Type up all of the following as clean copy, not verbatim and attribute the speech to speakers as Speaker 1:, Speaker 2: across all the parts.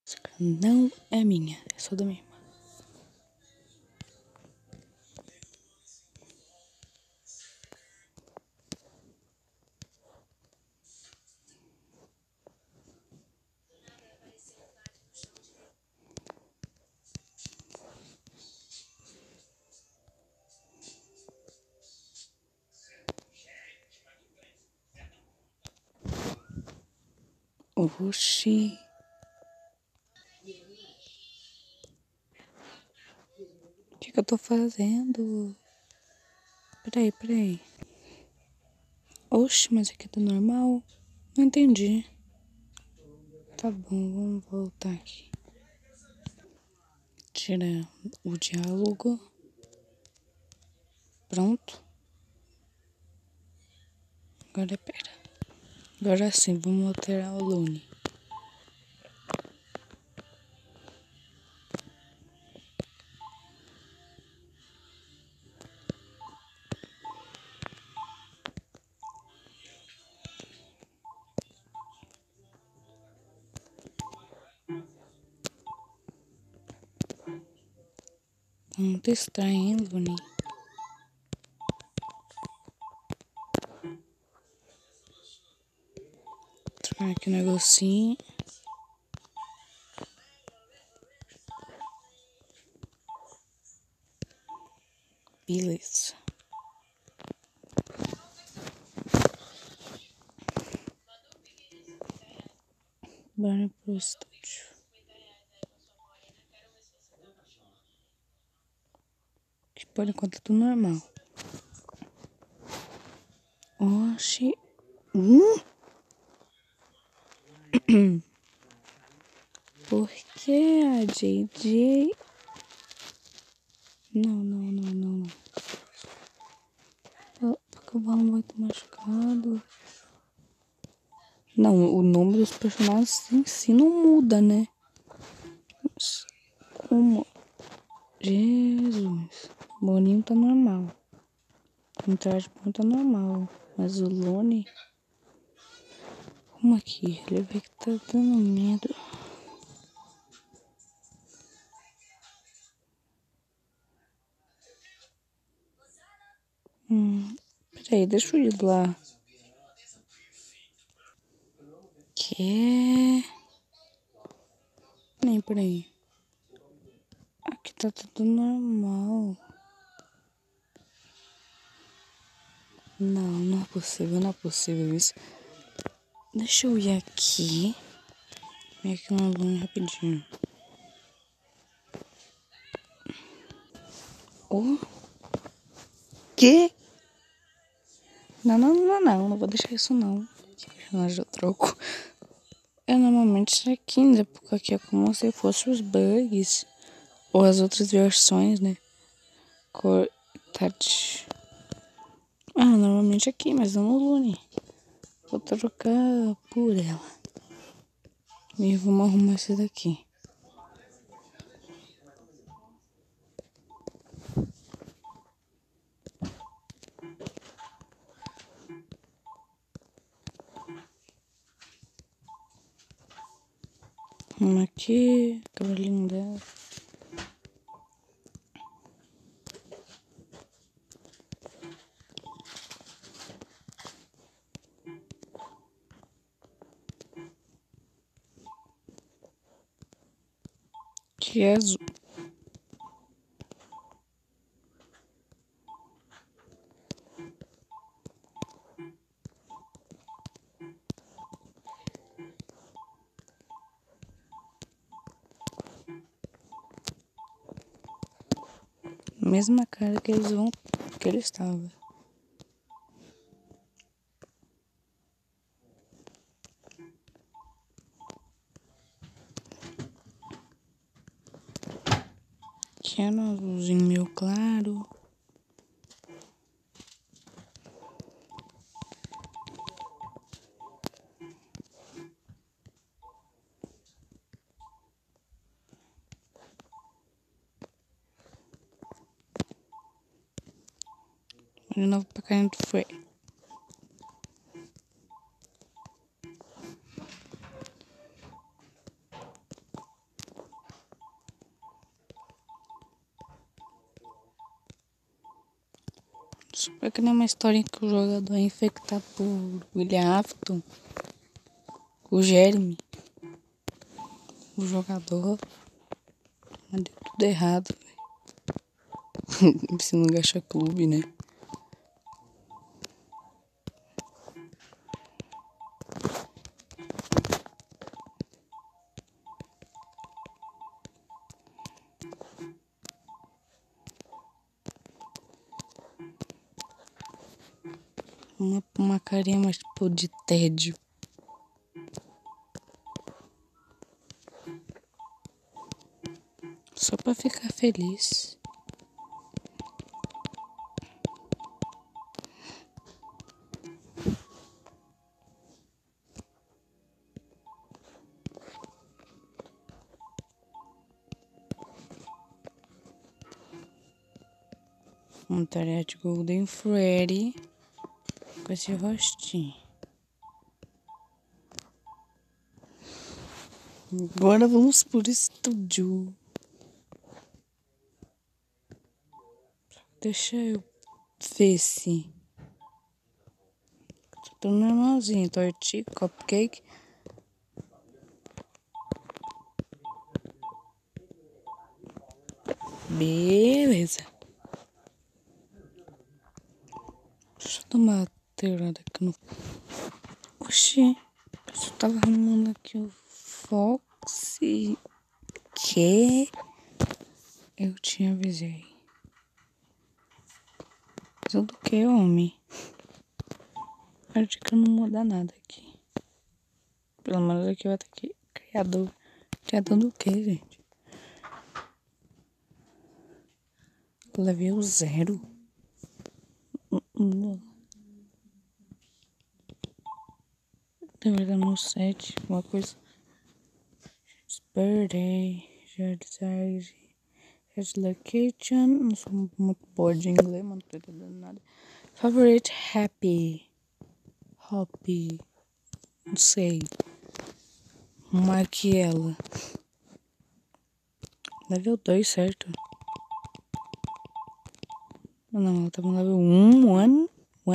Speaker 1: Essa cara não é minha, é só da minha irmã. Oxi. O que eu tô fazendo? Peraí. Oxi, mas aqui tá normal? Não entendi. Tá bom, vamos voltar aqui. Tira o diálogo. Pronto. Agora pera. Agora sim, vamos alterar o Lune. Muito estranho, hein, Lune? Trocar aqui o negocinho. Beleza. Bora pro estúdio. Que por enquanto é tudo normal. Oxi. Por que a JJ... Não. Porque o balão vai estar machucado. Não, o nome dos personagens em si não muda, né? Mas como? Jesus. O Boninho tá normal. O traje bom tá normal. Mas o Lone... Como aqui? Ele vê que tá dando medo. Peraí, deixa eu ir lá. Que? Nem por aí. Aqui tá tudo normal. Não é possível isso. Deixa eu ir aqui. Vem aqui no aluno rapidinho. O quê? Não vou deixar isso não. Que personagem eu troco. Eu normalmente é 15, porque aqui é como se fosse os bugs. Ou as outras versões, né? Cor... Touch. Normalmente aqui, mas não no Lune. Vou trocar por ela. E vamos arrumar esse daqui. Vamos aqui. Cabelinho dela. Que é azul. Mesma cara que que ele estava. Que era um azulzinho meio claro. De novo pra cá dentro foi. É que nem uma história que o jogador é infectado por William Afton. O Jeremy. O jogador. Mas deu tudo errado. Se não gacha clube, né? Uma carinha mais tipo de tédio. Só pra ficar feliz. Montaria de Golden Freddy com esse rostinho. Agora vamos pro estúdio. Deixa eu ver se. Tudo normalzinho. Tortinha, cupcake. Beleza. Deixa eu dar uma alterada aqui no. Oxi. Eu só tava arrumando aqui o Foxy. Que? Eu te avisei. Tudo que, homem? Acho que não muda nada aqui. Pelo menos aqui vai ter que criador. Criador do que, gente? Level 0. Deveria no 7. Uma coisa. Birthday. Jardine. Location. Não sou muito boa de inglês, mas não tô entendendo nada. Favorite happy. Hoppy. Não sei. Marque ela. Level 2, certo? Não, ela tava no level 1.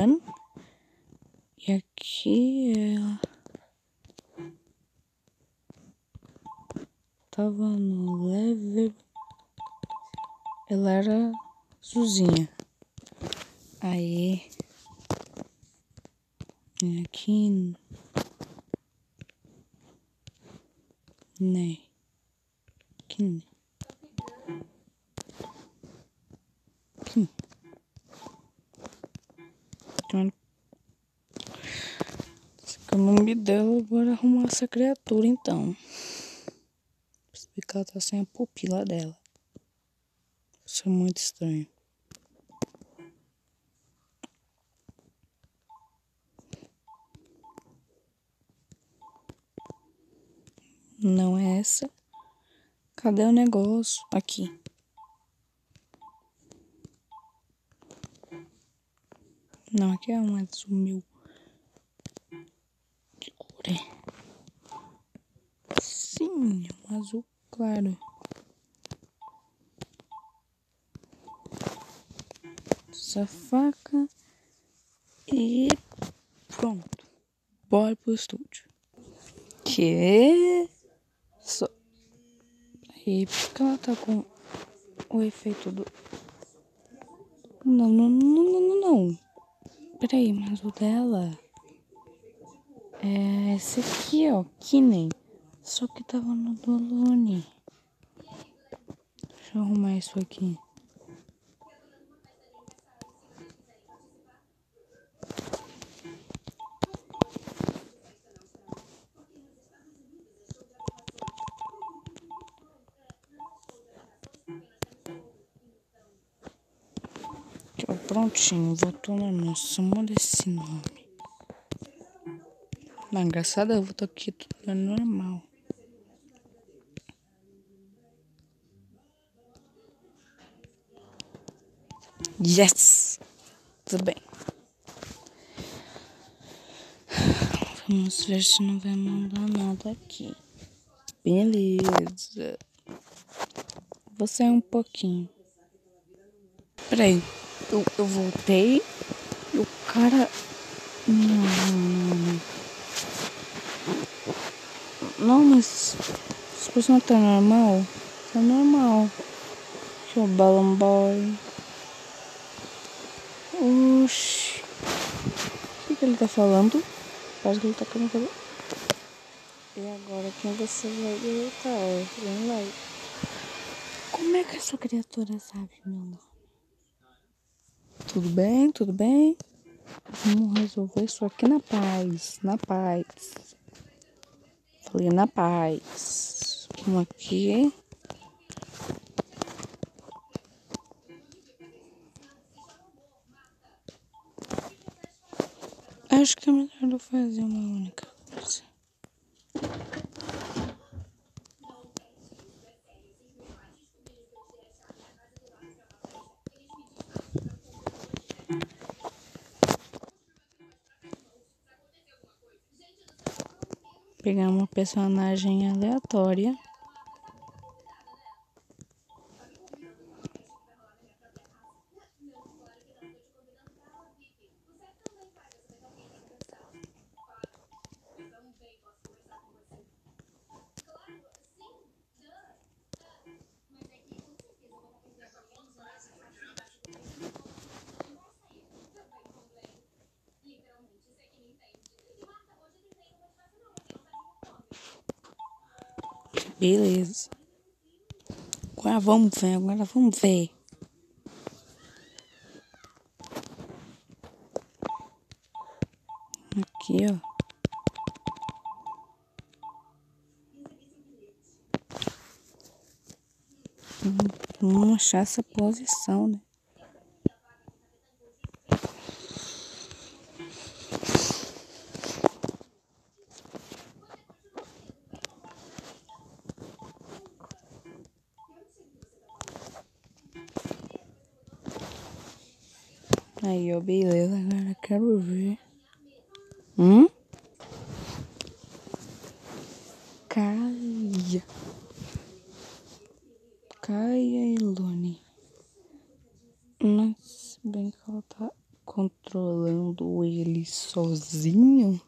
Speaker 1: E aqui ela tava no level. Ela era azulzinha. Aí. Aqui. Né. Aqui. Aqui. Esse é o nome dela. Bora arrumar essa criatura então. Porque ela tá sem a pupila dela. Isso é muito estranho. Não é essa. Cadê o negócio? Aqui. Não, aqui é uma sumiu. Que cor é? Sim, um azul claro. Essa faca. E pronto. Bora pro estúdio. Que? Só. E por que ela tá com o efeito do. Não. Peraí, mas o dela é esse aqui, ó. Que nem. Só que tava no Dolone. Deixa eu arrumar isso aqui. Ó, prontinho, voltou na nossa. Muda esse nome. Não, engraçado, eu voltou aqui tudo normal. Yes! Tudo bem. Vamos ver se não vai mandar nada aqui. Beleza. Você é um pouquinho. Peraí. Eu voltei e o cara... Não. Não, mas... As coisas não tá normal. Tá normal. Deixa eu Balloon Boy. Oxi. O que ele tá falando? Parece que ele tá querendo fazer. E agora quem você vai derrotar? Vem lá. Como é que essa criatura sabe, meu nome? Tudo bem, tudo bem? Vamos resolver isso aqui na paz. Na paz. Falei na paz. Vamos aqui. Acho que é melhor eu fazer uma única coisa. Pegar uma personagem aleatória. Beleza. Agora vamos ver. Aqui, ó. Vamos achar essa posição, né? Aí, ó, beleza. Agora eu quero ver. Caia. Caia e Lune. Mas bem que ela tá controlando ele sozinho.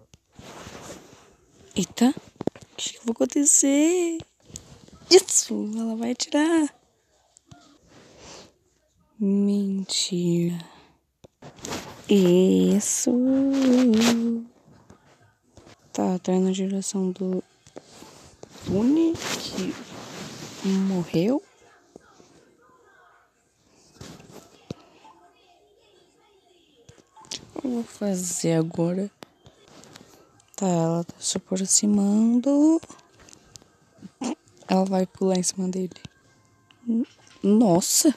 Speaker 1: Eita. O que vai acontecer? Isso! Ela vai atirar. Mentira. Isso. Tá indo na direção do Lune, que morreu. O que eu vou fazer agora? Tá, ela tá se aproximando. Ela vai pular em cima dele. Nossa!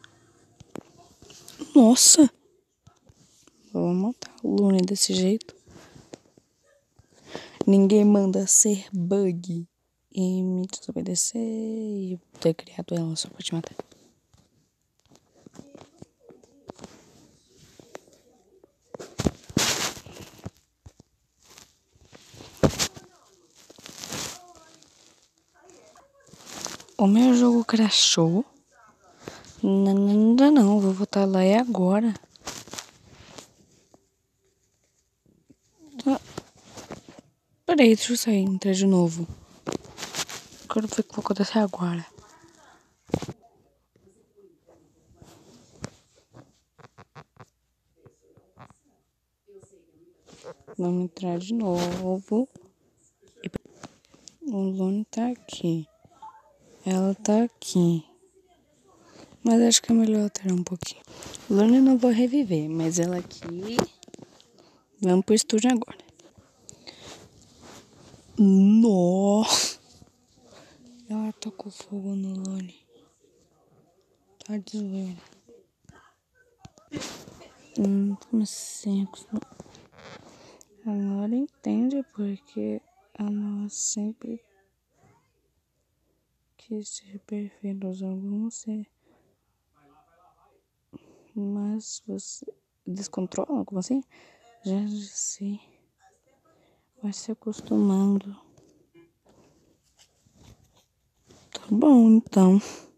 Speaker 1: Nossa! Vou matar o Lune desse jeito. Ninguém manda ser bug e me desobedecer e ter criado ela só pra te matar. O meu jogo crashou. Não, vou voltar lá é agora. Peraí, deixa eu sair e entrar de novo. Quero ver o que vai acontecer agora. Vamos entrar de novo. O Lune tá aqui. Ela tá aqui. Mas acho que é melhor alterar um pouquinho. Lune eu não vou reviver, mas ela aqui. Vamos pro estúdio agora. Nossa! Ela tocou fogo no Lune. Tá de zoeira. Como assim? Agora entende porque ela sempre quis ser perfeita aos alguns, mas você descontrola? Como assim? Já sei. Vai se acostumando. Tá bom, então.